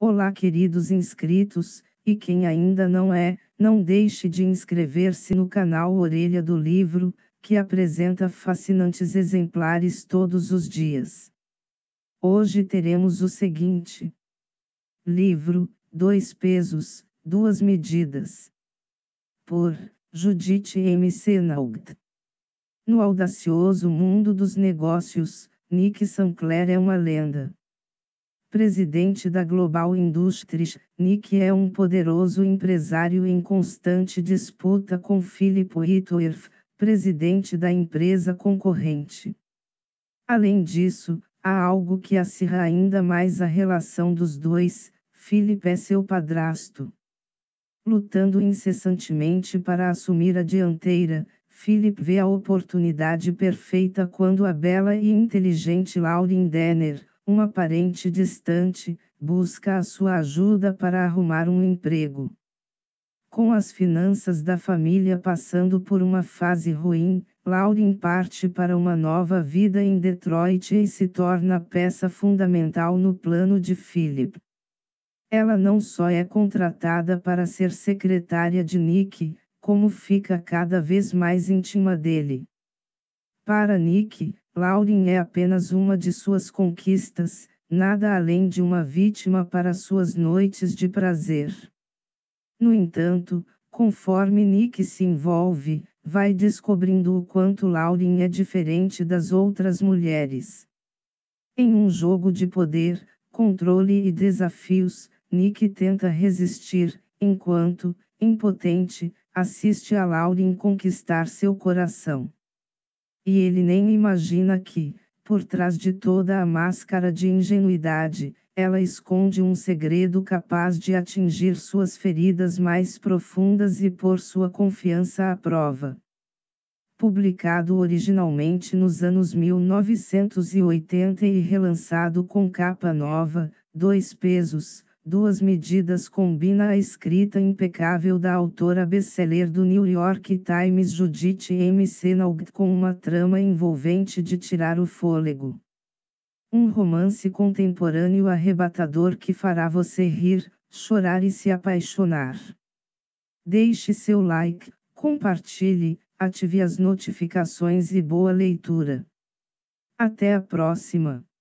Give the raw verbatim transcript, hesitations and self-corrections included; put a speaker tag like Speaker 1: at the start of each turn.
Speaker 1: Olá, queridos inscritos, e quem ainda não é, não deixe de inscrever-se no canal Orelha do Livro, que apresenta fascinantes exemplares todos os dias. Hoje teremos o seguinte: livro, Dois Pesos, Duas Medidas. Por Judith M. Senault. No audacioso mundo dos negócios, Nick Sinclair é uma lenda. Presidente da Global Industries, Nick é um poderoso empresário em constante disputa com Philip Whitworth, presidente da empresa concorrente. Além disso, há algo que acirra ainda mais a relação dos dois: Philip é seu padrasto. Lutando incessantemente para assumir a dianteira, Philip vê a oportunidade perfeita quando a bela e inteligente Lauren Denner, uma parente distante, busca a sua ajuda para arrumar um emprego. Com as finanças da família passando por uma fase ruim, Lauren parte para uma nova vida em Detroit e se torna peça fundamental no plano de Philip. Ela não só é contratada para ser secretária de Nick, como fica cada vez mais íntima dele. Para Nick, Lauren é apenas uma de suas conquistas, nada além de uma vítima para suas noites de prazer. No entanto, conforme Nick se envolve, vai descobrindo o quanto Lauren é diferente das outras mulheres. Em um jogo de poder, controle e desafios, Nick tenta resistir, enquanto, impotente, assiste a Lauren conquistar seu coração. E ele nem imagina que, por trás de toda a máscara de ingenuidade, ela esconde um segredo capaz de atingir suas feridas mais profundas e pôr sua confiança à prova. Publicado originalmente nos anos mil novecentos e oitenta e relançado com capa nova, Dois Pesos, Duas Medidas combina a escrita impecável da autora best-seller do New York Times Judith M. Senault com uma trama envolvente de tirar o fôlego. Um romance contemporâneo arrebatador que fará você rir, chorar e se apaixonar. Deixe seu like, compartilhe, ative as notificações e boa leitura. Até a próxima!